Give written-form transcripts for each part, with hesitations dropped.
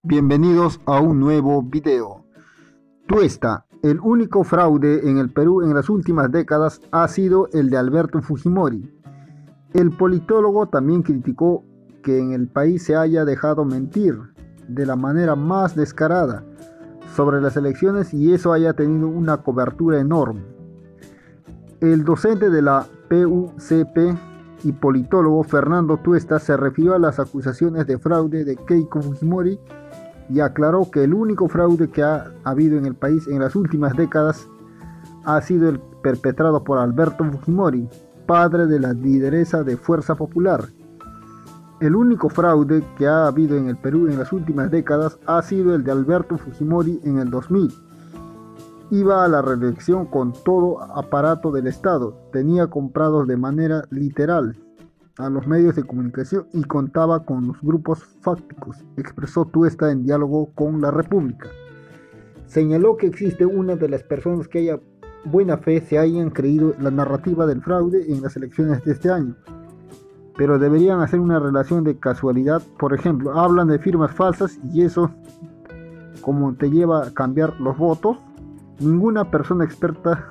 Bienvenidos a un nuevo video. Tuesta, el único fraude en el Perú en las últimas décadas ha sido el de Alberto Fujimori. El politólogo también criticó que en el país se haya dejado mentir de la manera más descarada sobre las elecciones y eso haya tenido una cobertura enorme. El docente de la PUCP y politólogo Fernando Tuesta se refirió a las acusaciones de fraude de Keiko Fujimori y aclaró que el único fraude que ha habido en el país en las últimas décadas ha sido el perpetrado por Alberto Fujimori, padre de la lideresa de Fuerza Popular. El único fraude que ha habido en el Perú en las últimas décadas ha sido el de Alberto Fujimori en el 2000. Iba a la reelección con todo aparato del Estado, tenía comprados de manera literal a los medios de comunicación y contaba con los grupos fácticos, expresó Tuesta en diálogo con La República. Señaló que existe una de las personas que haya buena fe se hayan creído la narrativa del fraude en las elecciones de este año, pero deberían hacer una relación de casualidad. Por ejemplo, hablan de firmas falsas y eso como te lleva a cambiar los votos. Ninguna persona experta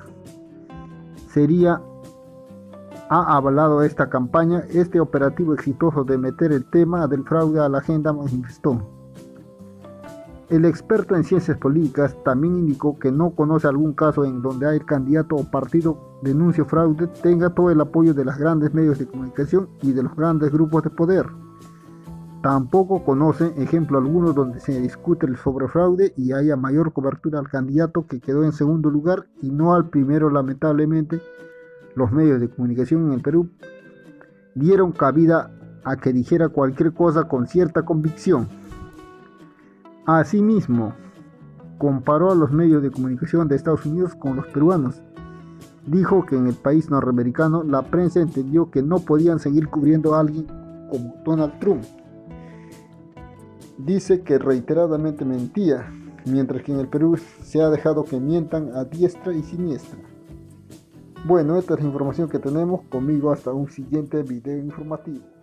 ha avalado esta campaña, este operativo exitoso de meter el tema del fraude a la agenda, manifestó. El experto en ciencias políticas también indicó que no conoce algún caso en donde el candidato o partido denuncie fraude tenga todo el apoyo de los grandes medios de comunicación y de los grandes grupos de poder. Tampoco conoce ejemplo alguno donde se discute sobre fraude y haya mayor cobertura al candidato que quedó en segundo lugar y no al primero. Lamentablemente, los medios de comunicación en el Perú dieron cabida a que dijera cualquier cosa con cierta convicción. Asimismo, comparó a los medios de comunicación de Estados Unidos con los peruanos. Dijo que en el país norteamericano la prensa entendió que no podían seguir cubriendo a alguien como Donald Trump. Dice que reiteradamente mentía, mientras que en el Perú se ha dejado que mientan a diestra y siniestra. Bueno, esta es la información que tenemos. Conmigo hasta un siguiente video informativo.